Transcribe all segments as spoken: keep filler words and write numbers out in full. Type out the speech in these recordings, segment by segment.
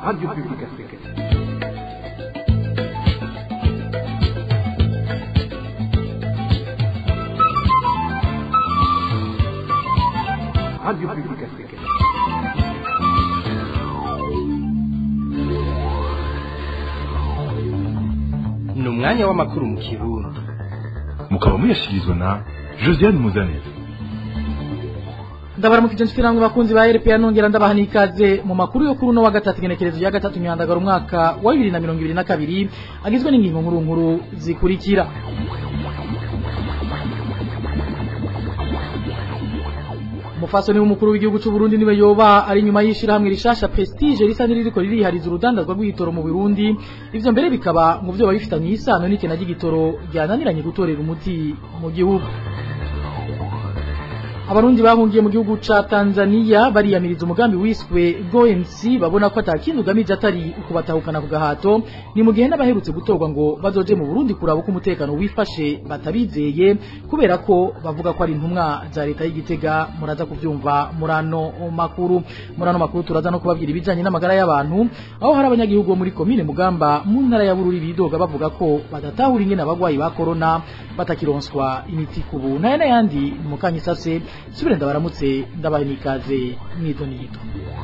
Radio Publique Africaine. Radio Publique Africaine. Ni umwanya w'amakuru mu Kirundi. Mukaba muyashikirizwa na Josiane Muzanire. Ndabaramukije nshikirango bakunzi ba R P A nongera ndabaha nikaze mu makuru yo kuri no wa gatatu genekerezo ya gatatu myandagaro umwaka wa bibiri na mirongo ibiri na kabiri agizwe n'ingingo nkuru nkuru zikurikira. Mufasoni w'umukuru w'igihugu cy'u Burundi niwe yoba ari nyuma yishira hamwe rishasha Prestige risa niriko ririhariza urudandazwa rw'igitoro mu Burundi. Ivyo mbere bikaba mu byo babifitanye isano n'ikena ry'igitoro ryananiranye gutorera umuti mu gihugu. Abarundi bahungiye mu gihugu ca Tanzania bariyamiriza umugambi wiswe Go M C babona ko atakintu gamije atari ukubatahukana ku gahato ni mu gihe n'abaherutse gutorwa ngo bazoje mu Burundi kuraba ko umutekano wifashe batabizeye kubera ko bavuga ko ari intumwa za leta y'Igitega. Muraza kuvyumva murano makuru murano makuru turaza no kubabwira ibijanye n'amagara y'abantu aho hari abanyagihugu bo muri commune Mugamba mu ntara ya Bururi bidoga bavuga ko badatahura ingene abagwayi ba corona batakironswa imiti kubu naye n'ayandi mu kanyisase. Subire ndabaramutse ndabaye nikaze mwito nito.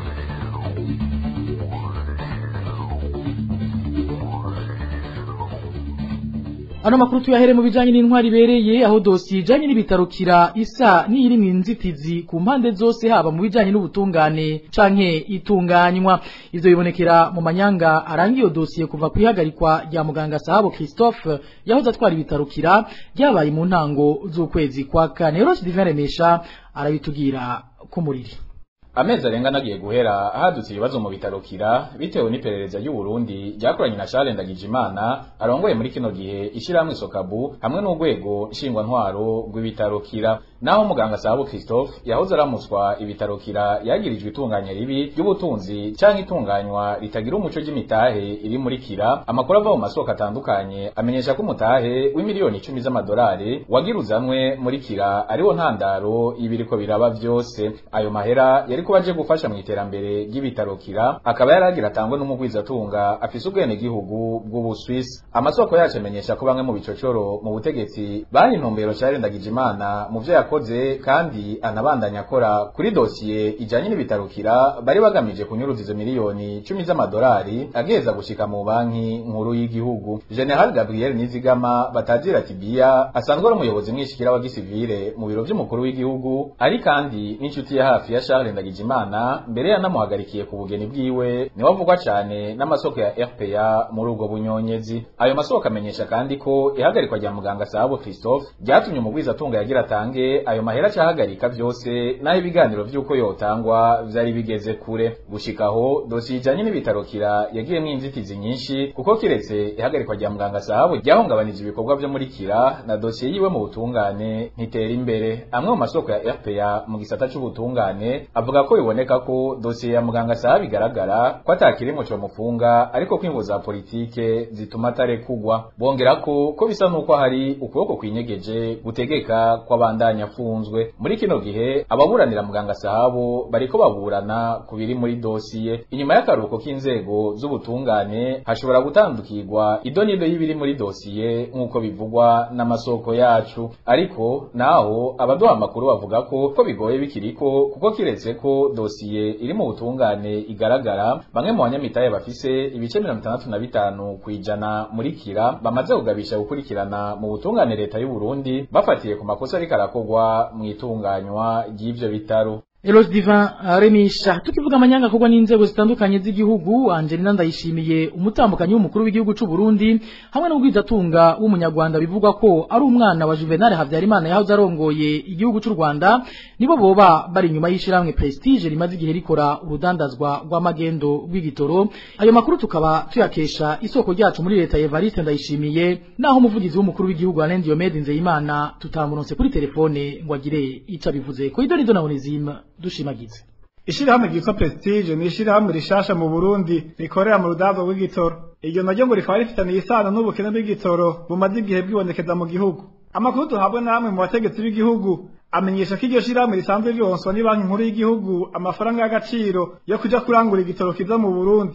Ano makuru tuyahere mu bijanye n'intwari bereye aho dossier ijanye n'ibitarukira isa n'iri mu inzitizi ku mpande zose haba mu bijanye n'ubutungane canke itunganywa. Ivyo bibonekera mu manyanga arangiye dossier kuva kwihagarikwa rya muganga Sahabo Christophe yahoze atwara ibitarukira ryabaye mu ntango z'ukwezi kwa kane. Rose Divaremesha arabitugira ku muriri. Amezi arenga nagiye guhera hadutse ibibazo mu bitarukira bitewe n'iperereza y'u Burundi ryakoranye na Charles Ndagijimana arongoye muri kino gihe ishiramwe Sokabu hamwe n'urwego nshingwa ntwaro rw'ibitarukira. Naho muganga Sahabo Christophe yahoze aramuswa ibitarukira yagirijwe itunganya ribi y'ubutunzi canke itunganywa ritagira umuco ry'imitahe iri muri kira. Amakuru ava mu masoko atandukanye amenyesha ko umutahe w'imiliyoni icumi z'amadolari wagiruzanwe muri kira ariwo ntandaro ibiriko biraba vyose. Ayo mahera yari ko baje gufasha mu iterambere ry'ibitarukira akaba yaragira tangwe n'umugwiza tunga afise ubwene gihugu bw'u Swiss. Amasoko yacu amenyesha ko bamwe mu bicocoro mu butegetsi bari intumbero Charles Ndagijimana mu vyo yakoze kandi anabandanya akora kuri dossier ijanye n'ibitarukira bari bagamije kunyuruza izo miliyoni cumi z'amadolari ageza gushika mu banki nkuru y'igihugu. General Gabriel Nizigama batazira Tibia asanzwe ari umuyobozi mwishikira wa gisivile mu biro vy'umukuru w'igihugu ari kandi n'inshuti ya hafi ya Charles Ndagijimana Imana mbere yanamuhagarikiye ku bugeni bwiwe ni wavugwa cyane n'amasoko ya R P A muri ubwo bunyonyezi. Ayo masoko amenyesha kandi ko ihagarikwa rya muganga Sahabo Christophe ryatumye umugwiza atunga yagira tange ayo mahera cyahagarika byose naho ibiganiro by'uko yotangwa vyari bigeze kure. Gushikaho dossier ijanye n'ibitarukira yagiye mu inzitizi nyinshi kuko kiretse ihagarikwa rya muganga Sahabo ryahungabanije ibikorwa byo muri kira na dossier yiwe mu butungane ntitera imbere. Amwe mu masoko ya R P A mu gisata c'ubutungane avuga ko biboneka ko dossier ya muganga Sahabo bigaragara ko atakirimo cyo mufunga ariko kwingo za politike zituma tarekugwa. Bongera ko ko bisa nuko hari ukuboko kwinyegeje gutegeka kw'abandanya afunzwe. Muri kino gihe ababuranira muganga Sahabo bariko baburana kubiri muri dossier. Inyuma y'akaruhuko k'inzego z'ubutungane hashobora gutandukirwa idonido y'ibiri muri dossier nk'uko bivugwa n'amasoko yacu. Ariko naho abaduha amakuru bavuga ko ko bigoye bikiriko kuko kiretse ko dossier iri mu butungane igaragara bamwe mu banyamitaye bafise ibice mirongo itandatu na bitanu kwijana muri kira bamaze kugabisha gukurikirana mu butungane leta y'u Burundi bafatiye ku makosa ariko arakogwa mu itunganywa ry'ivyo bitaro. Elos Divin Remisha tukivuga amanyanga kugwa n'inzego zitandukanye z'igihugu. Angelina Ndayishimiye umutambukanyi w'umukuru w'igihugu cy'u Burundi hamwe n'ubwizatunga w'umunyarwanda bivugwa ko ari umwana wa Juvenal Havyarimana yahoze arongoye igihugu cy'u Rwanda nibo boba bari nyuma y'ishiramwe Prestige rimaze igihe rikora urudandazwa rw'amagendo rw'igitoro. Ayo makuru tukaba tuyakesha isoko ryacu muri leta Evariste Ndayishimiye naho umuvugizi w'umukuru w'igihugu Alain Diomede Nzeyimana tutamuronse kuri telefone ngo agire ica bivuze ko idoni dona onezima dushimagize. Ishirahamwe ryitwa Prestige ni ishirahamwe rishasha mu Burundi rikorera mu rudava rw'igitoro. Iryo naryo ngo rikaba rifitaniye isano n'ubukene bw'igitoro bumaze igihe bwibonekeza mu gihugu. Amakuru duhabwa namwe mu bategetsi b'igihugu amenyesha ko iryo shirahamwe risanzwe ryonswa ni banki nkuru y'igihugu amafaranga y'agaciro yo kuja kurangura igitoro kiza mu Burundi.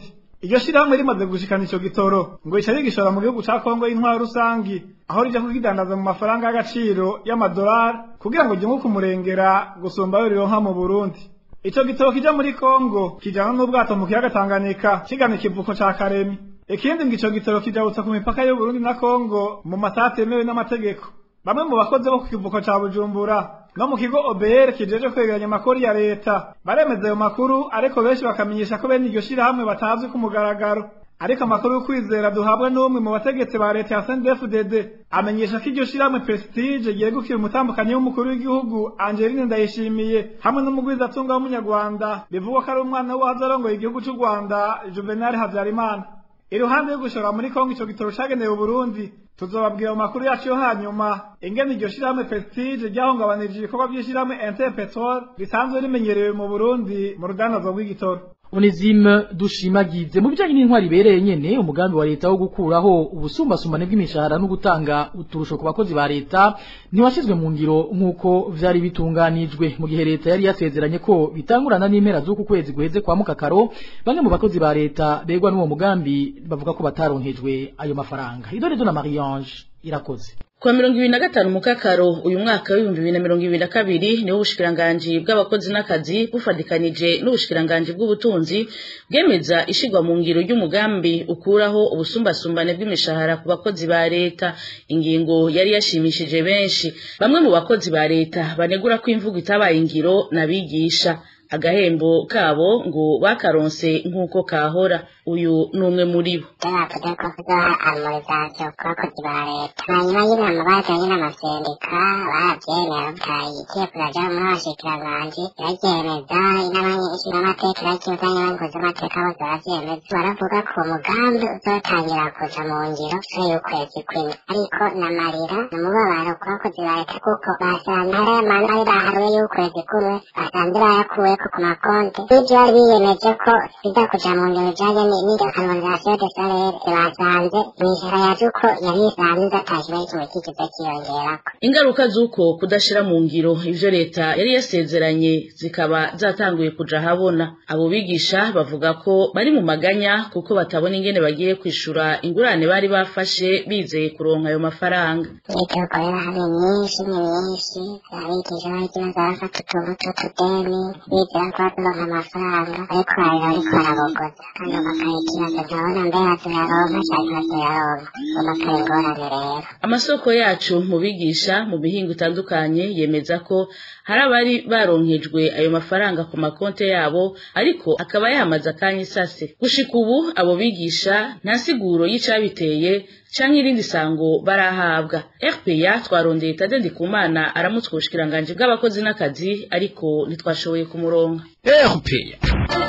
iryo shirahamwe rimaze gushikana ico gitoro ngo ica rigishora mu gihugu ca Kongo y'intwaro rusangi aho rija kukidandaza mu mafaranga y'agaciro y'amadolari kugira ngo ryunguke umurengera gusumba ayo rironka mu Burundi. Ico gitoro kija muri Kongo kijana n'ubwato mu kiyaga Tanganyika kigana ikivuko ca Karemi. Ikindi ngo ico gitoro kijabutsa ku mipaka y'u Burundi na Kongo mu masaha atemewe n'amategeko. Bamwe mu bakozi bo ku kivuko ca Bujumbura no mu kigo O B R kijeje kwegeranya amakuru ya leta baremeza ayo makuru ariko benshi bakamenyesha ko bene iryo shirahamwe batazwi ku mugaragaro. Ariko amakuru yo kwizera duhabwa n'umwe mu bategetsi ba leta ya C N D F D D amenyesha ko iryo shirahamwe Prestige ryegukira umutambukanyi w'umukuru w'igihugu Angeline Ndayishimiye hamwe n'umugwiza atunga w'umunyarwanda bivugwa ko ari umwana w'azarongoye igihugu cy'u Rwanda Juvenal Habyarimana. Iruhande yo gushora muri Kongo ico gitoro cagenewe Burundi tuzobabwira mu makuru yacu yo hanyuma ingene iryo shirahamwe Prestige ryahungabanirije ibikorwa by'ishirahamwe Interpetrol risanzwe rimenyerewe mu Burundi mu rudanazo rw'igitoro. Onezime dushimagize mu bijanye n'intwari bereye nyene umugambi wa leta wo gukuraho ubusumbasumbane bw'imishahara no gutanga uturusho ku bakozi ba leta ntiwashizwe mu ngiro nk'uko vyari bitunganijwe mu gihe leta yari yasezeranye ko bitangurana n'impera z'uku kwezi guheze kwa mukakaro bamwe mu bakozi ba leta begwa n'uwo mugambi bavuga ko bataronkejwe ayo mafaranga. Idorezo na Marie Ange irakoze. Kwa mirongo ibiri na gatanu mukakaro uyu mwaka w'ibihumbi bibiri na mirongo ibiri na kabiri niho ubushikiranganji bw'abakozi n'akazi bufadikanije n'ubushikiranganji bw'ubutunzi bwemeza ishigwa mu ngiro y'umugambi ukuraho ubusumbasumbane bw'imishahara ku bakozi ba leta. Ingingo yari yashimishije benshi. Bamwe mu bakozi ba leta banegura ko imvugo itabaye ingiro nabigisha agahembo kabo ngo bakaronse nk'uko kahora. Uyu numwe muri bo. Bavuga ko kuzoha harmonisation ku bakozi ba leta hanyuma y'inama bajanye n'amasendika baravyemera butaye igiye kuraja muri abashikiranganji iravyemeza inama nshingamateka iravyemeza n'abakozi bose baravyemeza baravuga ko umugambi uzotangira kuja mu ngiro cyo y'ukwezi kw'indwi ariko n'amarira n'umubabaro ku bakozi ba leta kuko basanze hari amanda baharuye y'ukwezi kumwe basanze bayakuweko ku makonti n'ivyo bari biyemeje ko biza kuja mu ngiro bijanye n'inga harmonisation de salaire basanze imishahara yaje uko yari isanzwe atashyira ikintu kikiza kiyongerako. Ingaruka z'uko kudashira mu ngiro ivyo leta yari yasezeranye zikaba zatanguye kuja habona. Abo bigisha bavuga ko bari mu maganya kuko batabona ingene bagiye kwishura ingurane bari bafashe bizeye kuronka ayo mafaranga. Leta ikorera hamwe nyinshi nyinshi abigisha bari bafata utuntu tw'utudeni bizera ko bazoronka amafaranga ariko barira ariko barabogoza kandi bakayikiraza ntabona mbere turaronka cyangwa turaronka bamakara ingorane rero. Amasoko yacu mu bigisha mu bihingo itandukanye yemeza ko hari abari baronkejwe ayo mafaranga ku makonte yabo ariko akaba yamaze akanya isase. Gushika ubu abo bigisha nta siguro y'icabiteye canke irindi sango barahabwa. R P A twarondeye Tade Ndikumana aramutswe ubushikiranganje bw'abakozi n'akazi ariko ntitwashoboye kumuronka. R P A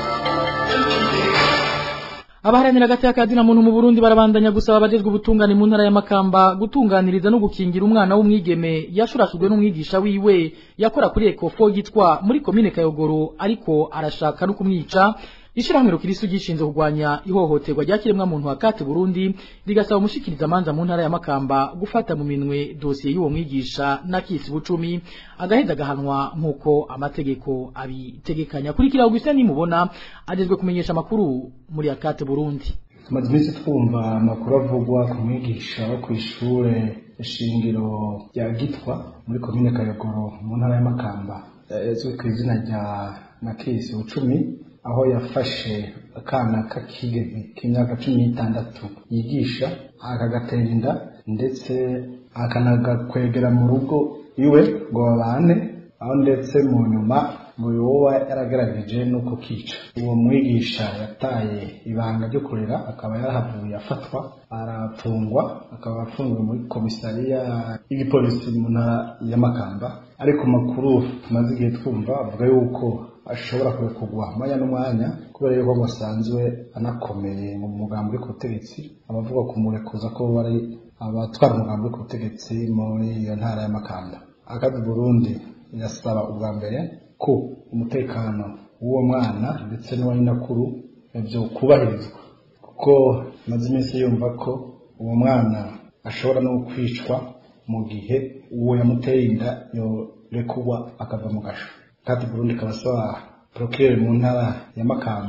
Abaharanira agati y'akazi na muntu mu Burundi barabandanya gusaba abajejwe ubutungane mu ntara ya Makamba gutunganiriza no gukingira umwana w'umwigeme yashurashujwe n'umwigisha wiwe yakora kuri Ecofo yitwa muri komine Kayogoro ariko arashaka no kumwica. Ishirahamwe rukirisu gishinzwe kugwanya ihohoterwa ryakiremwa muntu wakati Burundi rigasaba umushikiriza manza mu ntara ya Makamba gufata mu minwe dossier y'uwo mwigisha nakisi bucumi agaheza gahanwa nkuko amategeko abitegekanya. Kurikira Augustin nimubona agezwe kumenyesha makuru muri akate Burundi. Tumaze twumva amakuru avugwa ku mwigisha wo kwishure ishingiro rya Gitwa muri komine Kayogoro mu ntara ya Makamba yazwe ku izina rya nakisi bucumi aho yafashe akana k'akigeme k'imyaka cumi n'itandatu yigisha akagatera inda ndetse akanagakwegera mu rugo iwe ngo babane aho ndetse mu nyuma ngo yoba yaragerageje no kukica. Uwo mwigisha yataye ibanga ryo kurera akaba yarahavuye afatwa arafungwa akaba afungiwe muri komisariya y'igipolisi mu ntara ya Makamba ariko makuru tumaze igihe twumva avuga yuko ashobora kurekugwa mwanya n'umwanya kubera yuko basanzwe anakomeye mu mugambi uri ku butegetsi abavuga kumurekuza ko bari abatwara umugambi uri ku butegetsi muri iyo ntara ya Makamba. Akazi Burundi yasaba ubwa mbere ko umutekano w'uwo mwana ndetse n'uwa nyinakuru byo kubahirizwa kuko maze iminsi yumva ko uwo mwana ashobora no kwicwa mu gihe uwo yamuteye inda yorekugwa akava mu gasho. Kati Burundi kabasaba procureur mu ntara ya Makamba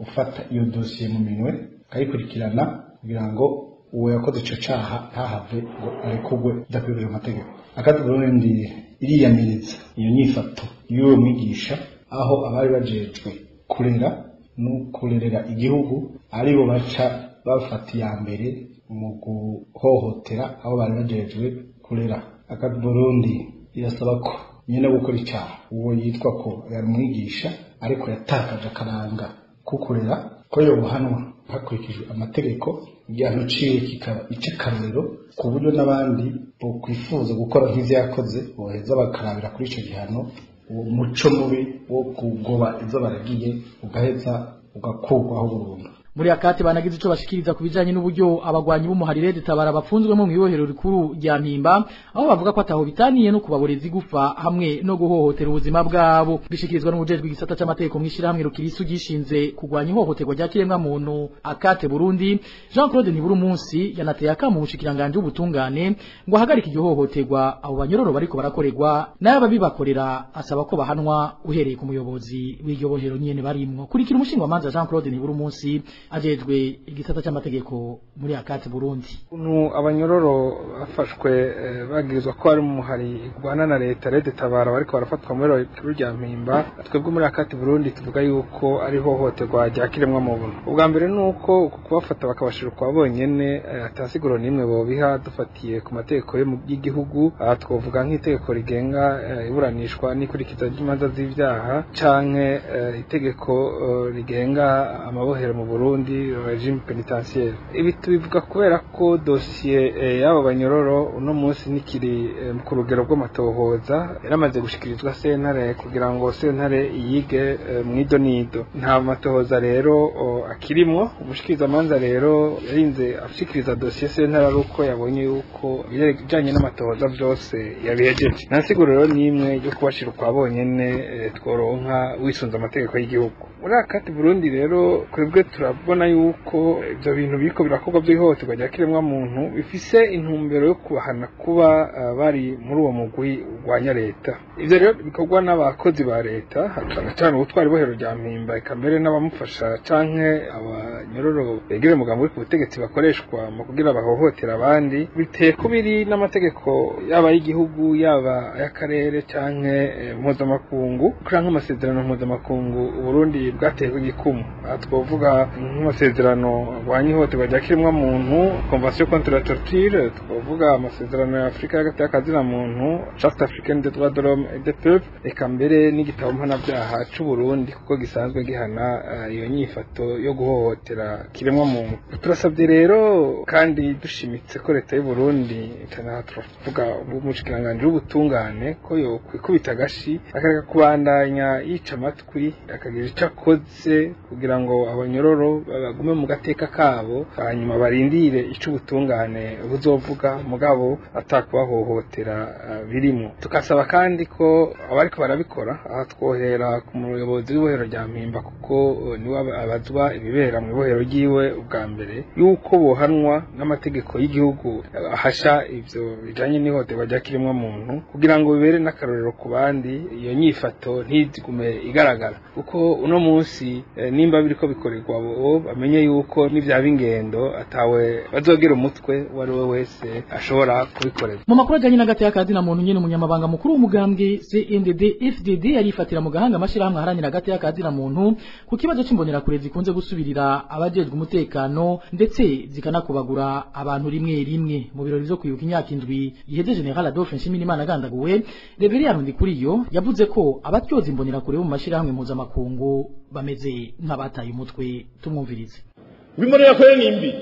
ufata iyo dosiye mu minwe akayikurikirana kugira ngo uwo yakoze ico caha ntahave ngo arekugwe idakwiriye amategeko. Akati Burundi iriyamiriza iyo nyifato y'uwo mwigisha aho abari bajejwe kurera no kurerera igihugu aribo baca bafata iya mbere mu guhohotera abo bari bajejwe kurera. Akati Burundi irasaba ko nyene gukora icyaha uwo yitwa ko yari mwigisha ariko yatakaje akaranga kukurera ko yobuhanwa hakurikijwe amategeko, igihano ciwe kikaba icy'akarorero ku buryo n'abandi bo kwifuza gukora nk'ivyo yakoze boheza bakarabira kuri ico gihano. Uwo muco mubi wo kugoba izo baragiye ugaheza ugakurwaho burundu. Muri akati banagize ico bashikiriza kubijanye n'uburyo abagwanyi b'umuharire detabara bafunzwemo mu ibohero rikuru rya Mpimba, aho bavuga ko ataho bitaniye no kubaboreza igufa hamwe no guhohotera ubuzima bwabo. Bishikirizwa n'umujejwe igisata c'amategeko mwishira hamwe rukirisu gishinze kugwanya ihohoterwa rya kiremwa muntu akate Burundi. Jean Claude Ntiburu munsi yanateye akamu ubushikiranganje ubutungane ngo ahagarike iryo hohoterwa abo banyororo bariko barakorerwa n'aba bibakorera, asaba ko bahanwa uhereye ku muyobozi w'iryo bohero nyene barimwo. Kurikira umushinga manza Jean Claude Ntiburu munsi ajejwe igisata c'amategeko muri akati Burundi. Uno abanyororo bafashwe eh, bagirizwa ko ari mu hari Rwanda na leta rede tabara bariko barafatwa muri rya Mpimba. Twebwe muri akati Burundi tuvuga yuko ari hohoterwa rya kiremwa muntu. Ubwa mbere nuko kubafata bakabashira kwa bonyene atasiguro nimwe bo biha dufatiye ku mategeko yo mu gihugu. Twovuga nk'itegeko rigenga iburanishwa n'ikurikiza ry'imanza z'ivyaha canke itegeko rigenga amabohero mu Burundi regime pénitentiaire. Ibi tubivuga kubera ko dossier y'abo banyororo uno munsi nikiri ku rugero rw'amatohoza yaramaze gushikirizwa sentare kugira ngo sentare yige mwido nido. Nta matohoza rero akirimwo. Umushikiriza manza rero yarinze ashikiriza dossier sentare aruko yabonye yuko bijanye n'amatohoza byose yabihejeje. Nasiguro rero nimwe yo kubashira kwa bonyene tworonka wisunza amategeko y'igihugu. Muri akati Burundi rero kwebwe turabona yuko ibyo bintu biko birakorwa by'ihohoterwa rya kiremwa muntu bifise intumbero yo kubahana kuba uh, bari muri uwo mugwi urwanya leta. Ivyo rero bikorwa n'abakozi ba leta, cyane cyane ubutwari bohero rya Mpimba, ikambere n'abamufasha canke abanyororo begere mugambo ku butegetsi bakoreshwa mu kugira bahohotera abandi, biteye kubiri n'amategeko yaba y'igihugu yaba y'akarere canke mpuzamakungu, kuranka amasezerano mpuzamakungu Burundi bwateye igikumu. Twovuga nk'amasezerano agwanya ihohoterwa rya kiremwa muntu, Convention contre la torture, twovuga amasezerano ya Afrika y'agati y'akazina muntu, Charte africaine des droits de l'homme et des peuples, eka mbere n'igitabo mpanabyaha c'u Burundi kuko gisanzwe gihana iyo uh, nyifato yo guhohotera kiremwa muntu. Turasabye rero kandi dushimitse ko leta y'u Burundi cyane turavuga umushikiranganje w'ubutungane ko yo kwikubita gashi akareka kubandanya yica amatwi akagira ico akoze kugira ngo abanyororo bagume mu gateka kabo, hanyuma barindire ico ubutungane buzovuga mugabo atakubahohotera uh, birimo. Tukasaba kandi ko abariko barabikora aha twohera ku muyobozi w'ibohero rya Mpimba kuko uh, niwe abazwa ibibera mu ibohero ryiwe ubwa mbere yuko bohanwa n'amategeko y'igihugu ahasha ivyo bijanye n'ihohoterwa rya kiremwa muntu kugira ngo bibere n'akarorero ku bandi, iyo nyifato ntizigume igaragara kuko uno munsi eh, nimba biriko bikorerwa bo bamenye yuko n'ivyaba ingendo atawe bazogera umutwe wari we wese ashobora kubikorera. Mu makuru ajanye n'agati y'akazi na muntu nyene umunyamabanga mukuru w'umugambwe C N D D F D D yarifatira mu gahanga amashirahamwe aharanira agati y'akazi na muntu ku kibazo c'imbonera kure zikunze gusubirira abajejwe umutekano ndetse zikanakubagura abantu rimwe rimwe. Mu birori vyo kwibuka imyaka indwi iheze General Adolphe Nshimirimana agandaguwe, Reverien Ndikuriyo yavuze ko abatyoza imbonera kure mu mashirahamwe mpuzamakungu bameze nk'abataye umutwe. Tumwumvirize. Wimbonera kure nimbi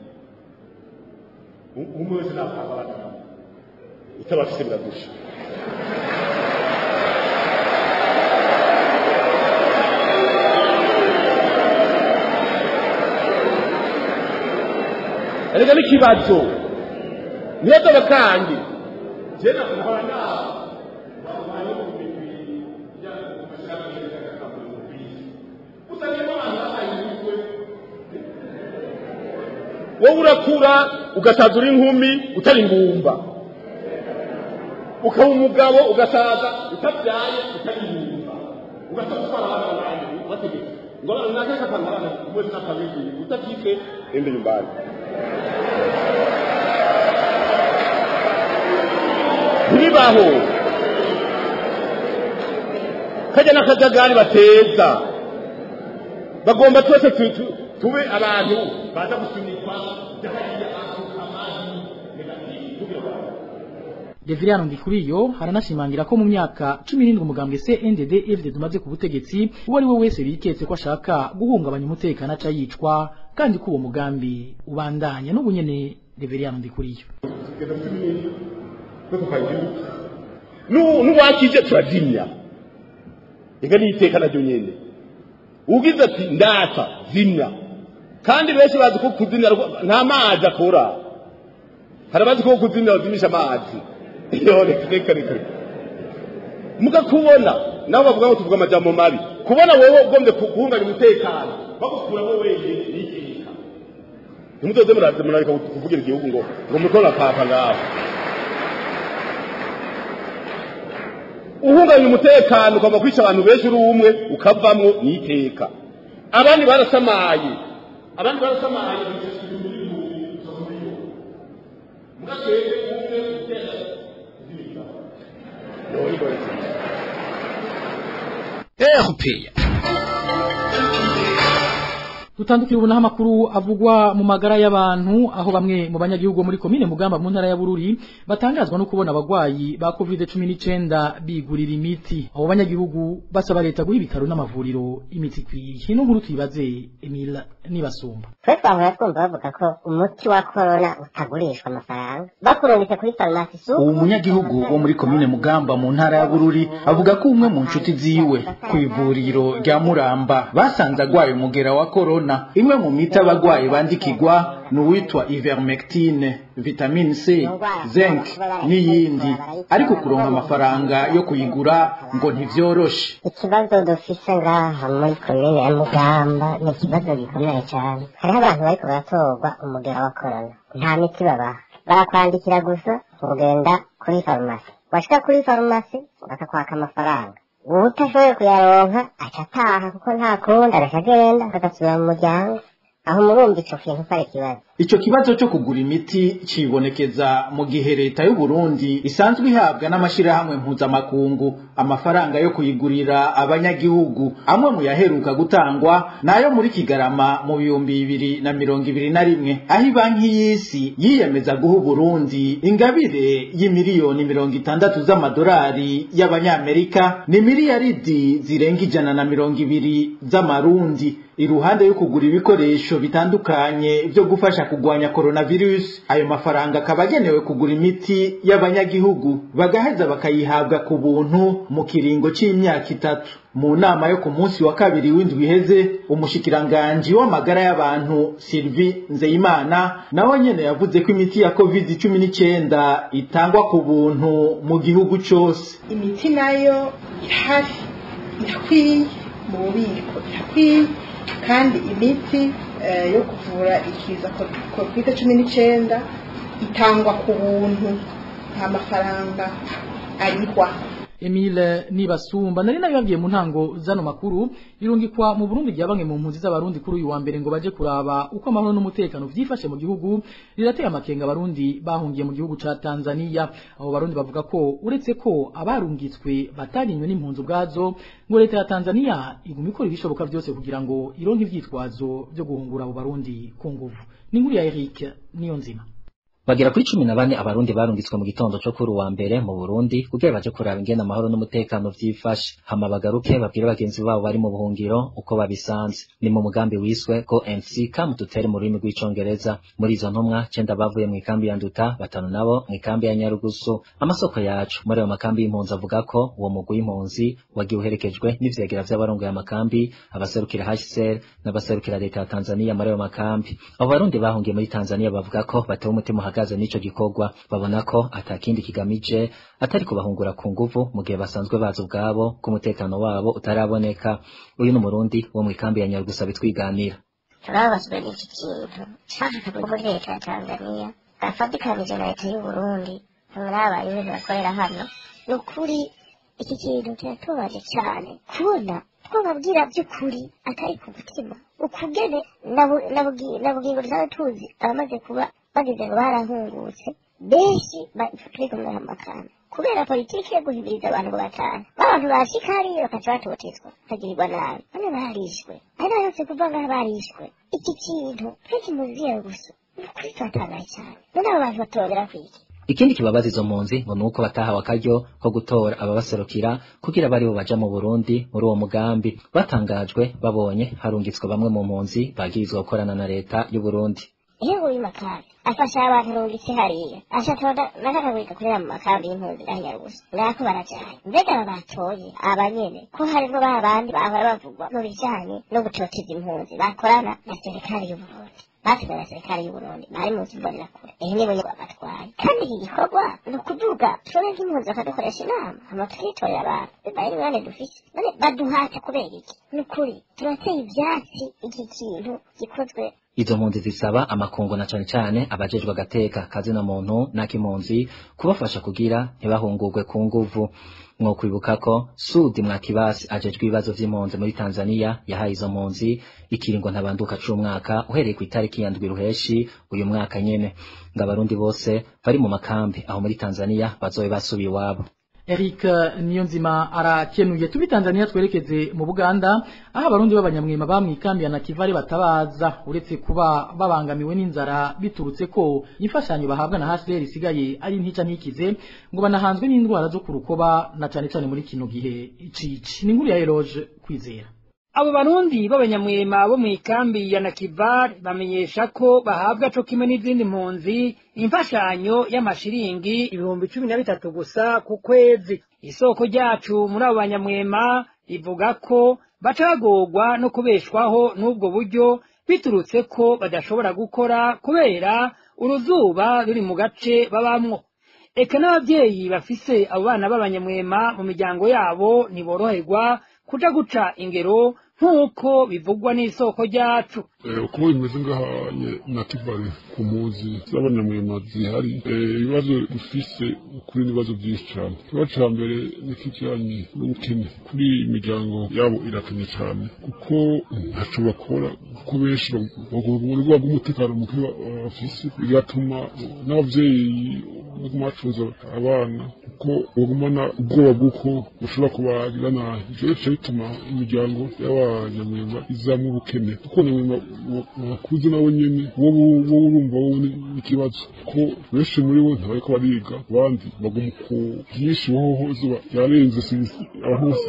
umwe wese nakabata utabafise bradusha erega n'ikibazo niyo bakandi jena kuhana wowe urakura ugasazura inkumi utari ngumba, ukaba umugabo ugasaza utabyaye utari ngumba, ugasaza utwara abana bawe bategeka ngo nataka kangana mwezi na kabiri utakike ende nyumbani. Bibaho kaja nakajagari bateza bagomba twese tube abantu baza gusunikwa Deviriano Ndikuriyo haranashimangira ko mu myaka cumi n'indwi umugambwe C N D D F D dumaze ku butegetsi uwo ari we wese biketse ko ashaka guhungabanya umutekano aca yicwa kandi ko uwo mugambi ubandanya n'ubunyene Deviriano Ndikuriyo nu nuwakije turazimya ega niteka na nyene ugize ati ndata zimya kandi benshi bazi ko kuzimya nta mazi akora harabazi ko kuzimya bazimisha amazi iyo reka reka muga kubona nabo bavuga ngo tuvuga amajambo mabi kubona wewe ugombye kuhunganya umutekano bagukura wowe yikika ntimudoze muraze murareka kuvugira igihugu ngo ngo mukora papa ngaho uhunganya umutekano ukava kwica abantu benshi uri umwe ukavamwo niteka abandi barasamaye abandi barasamaye Dutandukira ubu naho amakuru avugwa mu magara y'abantu aho bamwe mu banyagihugu muri komine Mugamba mu ntara ya Bururi batangazwa no kubona abagwayi ba covid cumi n'icyenda bigurira imiti. Abo banyagihugu basaba leta guha ibitaro n'amavuriro imiti kwiye. Hino nkuru tuyibaze Emile Nibasumba. Twe twahora twumva bavuga ko umuti wa corona utagurishwa amafaranga bakurungitse kuri farumasi su. Uwo munyagihugu wo muri komine Mugamba mu ntara ya Bururi avuga ko umwe mu nshuti ziwe ku ivuriro rya Muramba basanze agwaye umugera wa corona. Imwe mu miti abagwayi bandikirwa n'uwitwa ivermectine, vitamine C, zinc n'iyindi, ariko kuronka amafaranga yo kuyigura ngo ntivyoroshe. Ikibazo dufise ngaha muri komine ya Mugamba ni ikibazo gikomeye cyane. Hariho abantu bariko baratorwa umugera wa corona, nta miti babaha, barakwandikira gusa ugenda kuri farumasi, washika kuri farumasi bakakwaka amafaranga. Utashoboye kuyaronka aca ataha kuko nta kundi arashagenda agasubira mu muryango aho murumva ico kintu kare kibazo. Ico kibazo cyo kugura imiti cibonekeza mu gihe leta y'u Burundi isanzwe ihabwa n'amashirahamwe mpuzamakungu amafaranga yo kuyigurira abanyagihugu. Amwe mu yaheruka gutangwa nayo muri Kigarama mu bihumbi bibiri na mirongo ibiri na rimwe aho banki y'isi yiyemeza guha Burundi ingabire y'imiliyoni mirongo itandatu z'amadolari y'abanyamerika ni miliyaridi zirenga ijana na mirongo ibiri z'amarundi. Iruhande yo kugura ibikoresho bitandukanye byo gufasha kugwanya coronavirus, ayo mafaranga kabagenewe kugura imiti y'abanyagihugu bagaheza bakayihabwa ku buntu mu kiringo c'imyaka itatu. Mu nama yo ku munsi wa kabiri w'indwi iheze umushikiranganje w'amagara y'abantu Sylvie Nzeyimana nawe nyene yavuze ko imiti ya covid cumi n'icyenda itangwa ku buntu mu gihugu cyose. Imiti nayo ihari irakwiye mu bubiko, irakwiye kandi imiti uh, yo kuvura ikiza covid cumi n'icyenda itangwa ku buntu nta mafaranga arihwa. Emile Nibasumba nari nabibabwiye mu ntango zano makuru irungikwa mu Burundi rya bamwe mu mpunzi z'abarundi kuri uyu wa mbere ngo baje kuraba uko amahoro n'umutekano vyifashe mu gihugu rirateye amakenga abarundi bahungiye mu gihugu ca Tanzania. Abo barundi bavuga ko uretse ko abarungitswe batarinywe n'impunzi ubwazo ngo leta ya Tanzania iguma ikora ibishoboka byose kugira ngo ironke ivyitwazo byo guhungura abo barundi ku nguvu. Ni nkuru ya Eric Niyonzima. Bagera kuri cumi na bane abarundi barungitswe mu gitondo cyo kuri wa mbere mu Burundi kugira baje kuraba ingene amahoro n'umutekano vyifashe hama bagaruke babwire bagenzi babo bari mu buhungiro uko babisanze. Ni mu mugambi wiswe ko N C kamututere mu rurimi rw'icongereza. Muri izo ntumwa cenda bavuye mu ikambi ya Nduta, batanu nabo mu ikambi ya Nyarugusu. Amasoko yacu muri ayo makambi y'impunzi avuga ko uwo mugwi w'impunzi wagiye uherekejwe n'ivyegera vy'abarongoye amakambi, abaserukira H C R n'abaserukira leta ya Tanzania muri ayo makambi. Abo barundi bahungiye muri Tanzania bavuga ko batewe umutima gaze nico gikorwa, babona ko atakindi kigamije atari kubahungura ku nguvu mu gihe basanzwe bazi ubwabo ku mutekano wabo utaraboneka. Uyu n'umurundi wo mu ikambi ya Nyarugusa bitwiganira. Turabaswe n'iki kintu cyashaka kuvuga leta ya Tanzania afatikanije na leta y'u Burundi muraba ibintu bakorera hano. Nukuri iki kintu kiratubaje cyane kubona twababwira by'ukuri atari ku mutima ukugene na bugingo dusanzwe tuzi abamaze kuba bagize ngo barahungutse benshi turi kumwe amakamba kubera politiki yo guhimiriza abantu ngo batane abantu bashika hariya bakaca batotezwa bakagirirwa nabi bane barishwe ari nayo yose kuva ngaho barishwe iki kintu twese muziye gusa ukuri twatanga cyane none abo bantu batobera kwiki. Ikindi kibabaza izo mpunzi ngo nuko batahawe akaryo ko gutora ababaserukira kugira bari bo baja mu Burundi muri uwo mugambi batangajwe babonye harungitswe bamwe mu mpunzi bagirizwa gukorana na leta y'u Burundi. Iyo uri makari afasha abantu rungitse hariya ashaka nakakabika kurera mu makambi y'impunzi ahiya gusa ngako barajaye mbega batoye abanyene ko harimo ba bandi bahora bavugwa mu bijanye no gutoteza impunzi bakorana na serikali y'u Burundi basigaye na serikali y'u Burundi bari mu kimbonera kure ehe nibo batwaye kandi iki gikorwa ni ukuvuga tubone nk'impunzi bakadukoresha inama hama tukitorera abantu bibaye ingane dufise none baduhata kubera iki ni ukuri turateye ivyatsi iki kintu gikozwe. Izo mpunzi zisaba amakungu na cane cane abajejwe agateka kazina muntu n'akimpunzi kubafasha kugira ntibahungurwe ku nguvu. Mwo kwibuka ko Sudi Mwakibasi ajejwe ibibazo vy'impunzi muri Tanzania yahaye izo mpunzi ikiringo ntabanduka c'umwaka uhereye ku itariki ya ndwi ruheshi uyu mwaka nyene ngo abarundi bose bari mu makambi aho muri Tanzania bazobe basubiye iwabo. Eric Niyonzima arakenuye tubi Tanzania twerekeze mu Buganda aho abarundi b'abanyamwema bamwikambi ya Nakivale batabaza uretse kuba babangamiwe n'inzara biturutse ko imfashanyo bahabwa na H C R isigaye ari ntica ntikize ngo banahanzwe n'indwara zo kurukoba na cane cane muri kino gihe icici. Ni inkuru ya Eloge Kwizera. Abo barundi b'abanyamwema bo mu ikambi ya Nakivale bamenyesha ko bahabwa co kimwe n'izindi mpunzi imfashanyo y'amashiringi ibihumbi cumi na bitatu gusa ku kwezi. Isoko ryacu muri abo banyamwema rivuga ko bacagorwa no kubeshwaho n'ubwo buryo biturutse ko badashobora gukora kubera uruzuba ruri mu gace babamwo. Eka n'abavyeyi bafise abo bana b'abanyamwema mu miryango yabo ntiboroherwa kuja guca ingero nk'uko bivugwa n'isoko ryacu. Uko bimeze ngahanye Nakivale ku mpunzi z'abanyamwema zihari ibibazo dufise kuri ibibazo byinshi cyane. Ikibazo ca mbere n'ikijanye n'ubukene kuri imiryango yabo irakenye cyane kuko ntaco bakora kuko benshi bagomba bw'umutekano muke bafise bigatuma n'abavyeyi bacuza abana kuko bagumana ubwoba bw'uko bashobora kubagira nabi. Ivyo bica bituma imiryango y'abanyamwema izamwo ubukene kuko nyamwema bakuze nabo nyene wowe urumva wowe n'ikibazo ko benshi muri bo ntabariko bariga abandi baguma ku byinshi hoho izuba ryarenze abantu bose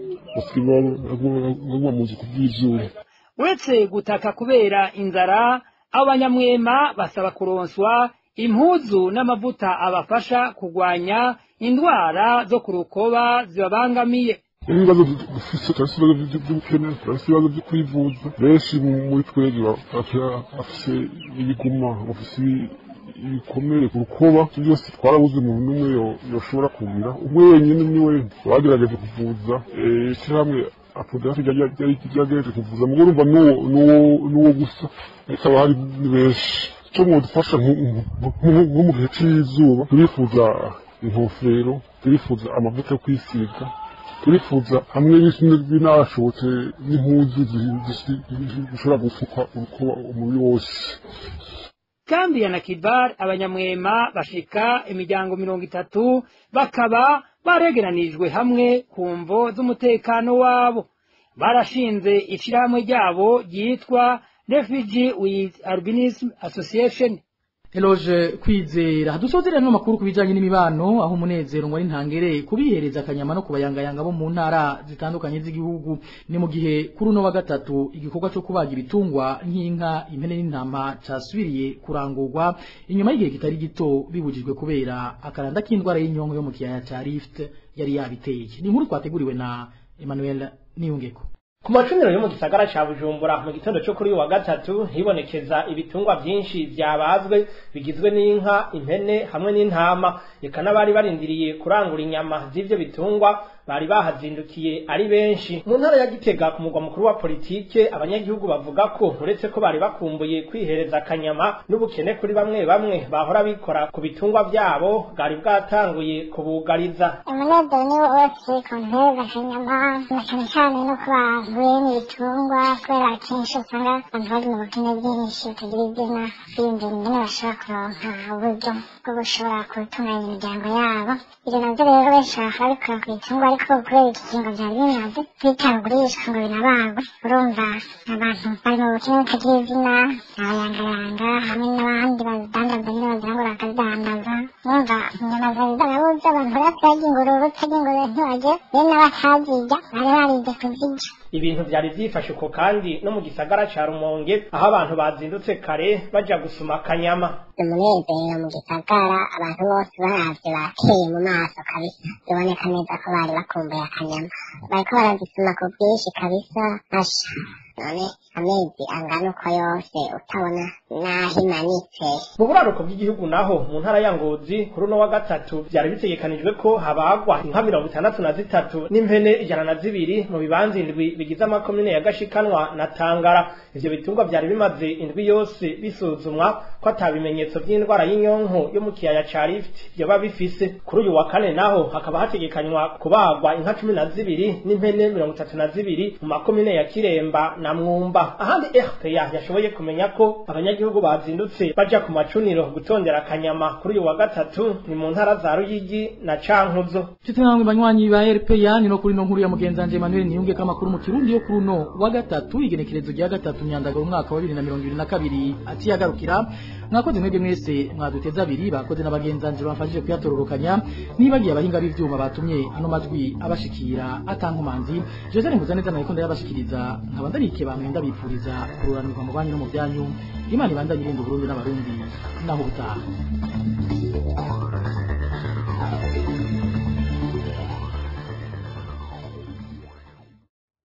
baguma mu nzu kubw'izuba. Uretse gutaka kubera inzara abanyamwema basaba kuronswa impuzu n'amavuta abafasha kugwanya indwara zo kurukoba zibabangamiye. Ibibazo dufise turafise ibibazo by'ubukene turafise ibibazo byo kwivuza benshi muri twebwe bafise ibiguma bafise ibikomere ku rukoba byose twarabuze umuntu n'umwe yoshobora kugira umwe wenyine niwe bagerageje kuvuza ishyirahamwe apoderafi ryagerageje kuvuza mugore urumva n'uwo gusa ariko aba hari benshi icyo mwodufasha nko mu gihe cy'izuba turifuza inkofero turifuza amavuta yo kwisiga turifuza hamwe binashobotse n'impuzu zishobora gufuka urukoba umubiri wose. Kambi ya Nakivale abanyamwema bashika imiryango mirongo itatu bakaba baregeranijwe hamwe ku mvo z'umutekano wabo. Barashinze ishirahamwe ryabo ryitwa Refugee with Albinism Association. Eloge Kwizera dusozera no makuru kubijanye n'imibano aho umunezero ngo ari ntangere kubihereza akanyama no kubayangayanga bo mu ntara zitandukanye z'igihugu ni mu gihe kuri no wa gatatu igikorwa cyo kubaga ibitungwa nk'inka impene n'intama casubiriye kurangurwa inyuma y'igihe kitari gito bibujijwe kubera akaranda k'indwara y'inyongo yo mu kiyaya ca Rift yari yabiteye. Ni inkuru twateguriwe na Emmanuel Niyungeko. Ku macuniro yo mu gisagara ca Bujumbura mu gitondo cyo kuri wa gatatu hibonekeza ibitungwa byinshi byabazwe bigizwe n'inka, impene hamwe n'intama, eka n'abari barindiriye kurangura inyama z'ivyo bitungwa bari bahazindukiye ari benshi. Mu ntara ya Gitega ku mugwa mukuru wa politike abanyagihugu bavuga ko uretse ko bari bakumbuye kwihereza akanyama n'ubukene kuri bamwe bamwe bahora bikora ku bitungwa byabo bwari bwatanguye kubugariza. Umunezero ni wose ku ntereza akanyama na cyane cyane no kuba bahuye n'ibitungwa kubera akenshi usanga abantu bari mu bukene bwinshi butagira izina biyumvira ingene bashobora kuronka uburyo bwo gushobora gutunganya imiryango yabo. Ivyo navyo rero benshi bahora bikora ku bitungwa ariko kubera iki kingo vyari bimaze bitagurishwa ngo binabagwe, urumva abantu bari mu bukene butagira izina, abayangayanga hamwe n'abandi bazidandaza nyene bagira ngo bakazidandaza, urumva inyama zari zarabuze abantu barasirarya ingurube utarya ingurube ntibarye, bene n'abatazirya bari barize kuzirya. Ibintu vyari vyifashe uko kandi no mu gisagara ca Rumonge aho abantu bazindutse kare baja gusuma akanyama. Umunezero mu gisagara abantu bose baravye bakeye mu maso kabisa, biboneka neza ko bari bakumbuye akanyama, bariko baragisuma ku bwinshi kabisa. Asha none amezi angana uko yose utabona naho imanitse. Mu buraruko bw'igihugu naho mu ntara ya Ngozi kuri uno wa gatatu vyari bitegekanijwe ko habagwa inka mirongo itandatu na zitatu n'impene ijana na zibiri mu bibanza indwi bigize amakomine ya Gashikanwa na Tangara. Ivyo bitungwa vyari bimaze indwi yose bisuzumwa ko atabimenyetso vy'indwara y'inyonko yo mu kiyaya ca Rift yoba bifise. Kuri uyu wa kane naho hakaba hategekanywa kubagwa inka cumi na zibiri n'impene mirongo itatu na zibiri mu makomine ya Kiremba na Mwumba. Ahandi R P A yashoboye kumenya ko abanyagihugu bazindutse baja ku macuniro gutondera akanyama kuri uyu wa gatatu ni mu ntara za Ruyigi na Cankuzo. Tutanamwe banywanyi ba R P A ni no kuri no nkuru ya mugenzanje Emmanuel Niyunge kamakuru mu Kirundi yo kuri no wa gatatu igenekerezo rya gatatu myandagaro umwaka wa bibiri na mirongo ibiri na kabiri ati yagarukira. Mwakoze mwebwe mwese mwaduteza abiri bakoze n'abagenzanje bafashije kuyatororokanya nibagiye abahinga b'ivyuma batumye ano majwi abashikira atankumanzi. Jose Nguzaneza nayo konda yabashikiriza nkaba ndarike bamwe ndabipfuriza kururanirwa mu banyu no mu byanyu. Imana ibandanye irinda Burundi n'abarundi naho butaha.